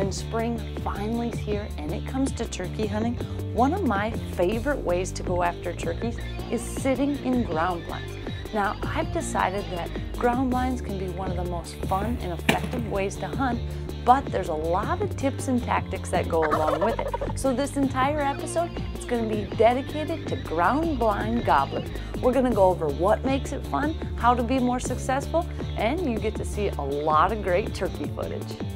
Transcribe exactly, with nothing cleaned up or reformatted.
when spring finally is here and it comes to turkey hunting, one of my favorite ways to go after turkeys is sitting in ground blinds. Now, I've decided that ground blinds can be one of the most fun and effective ways to hunt, but there's a lot of tips and tactics that go along with it. So this entire episode is going to be dedicated to ground blind gobblers. We're going to go over what makes it fun, how to be more successful, and you get to see a lot of great turkey footage.